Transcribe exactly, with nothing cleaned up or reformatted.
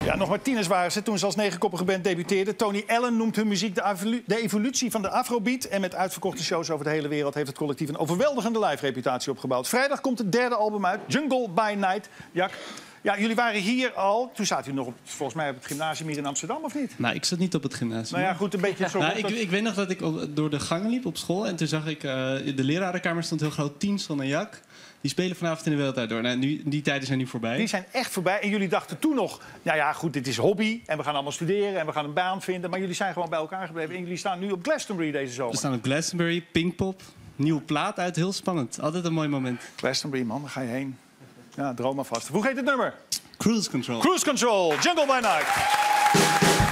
Ja, nog maar tieners waren ze toen ze als negenkoppige band debuteerden. Tony Allen noemt hun muziek de, de evolutie van de afrobeat. En met uitverkochte shows over de hele wereld heeft het collectief een overweldigende live-reputatie opgebouwd. Vrijdag komt het derde album uit, Jungle by Night. Jack, ja, jullie waren hier al. Toen zaten jullie nog op, volgens mij op het gymnasium hier in Amsterdam, of niet? Nou, ik zat niet op het gymnasium. Nou ja, goed, een beetje zo. Nou, ik, ik weet nog dat ik door de gangen liep op school. En toen zag ik, uh, de lerarenkamer stond heel groot. Tienson en Jak. Die spelen vanavond in de Wereldrijd Door. Nou, nu, die tijden zijn nu voorbij. Die zijn echt voorbij. En jullie dachten toen nog, nou ja, goed, dit is hobby. En we gaan allemaal studeren en we gaan een baan vinden. Maar jullie zijn gewoon bij elkaar gebleven. En jullie staan nu op Glastonbury deze zomer. We staan op Glastonbury, Pinkpop. Nieuwe plaat uit, heel spannend. Altijd een mooi moment. Glastonbury, man, daar ga je heen. Ja, droom maar vast. Hoe heet het nummer? Cruise Control. Cruise Control, Jungle by Night.